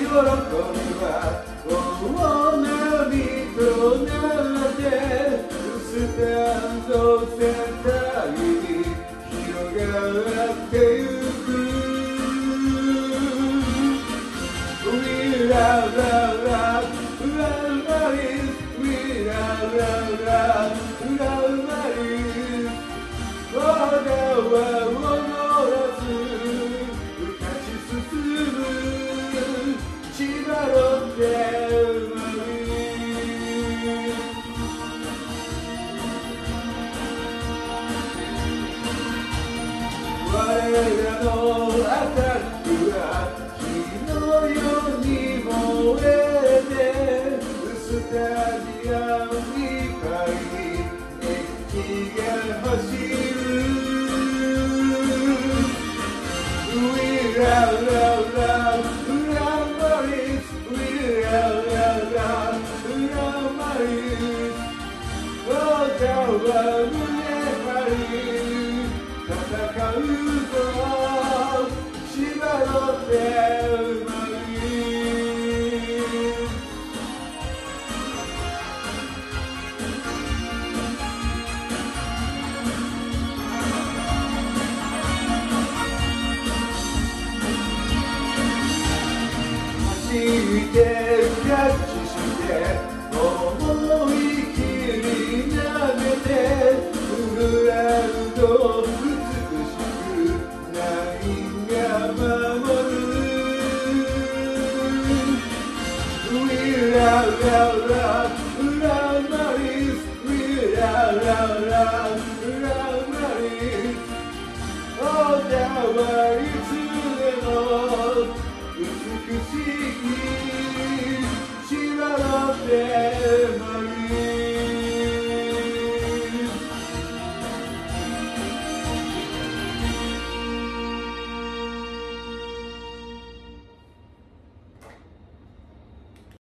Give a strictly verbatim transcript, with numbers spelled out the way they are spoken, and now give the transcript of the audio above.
は大波となってスタンド全体に広がってゆく We love, love, love, love Maris We love, love, love, love Maris 我がは踊らず立ち進む千葉ロッテマリン我らのアタックは火のように燃えてスタジアムいっぱいに熱気が走る We love, love, love, love Maris We love, love, love, love Maris 我がは胸張り戦うぞ千葉ロッテマリン走ってキャッチして思い切り投げてグラウンド美しくナインが守る We love, love, love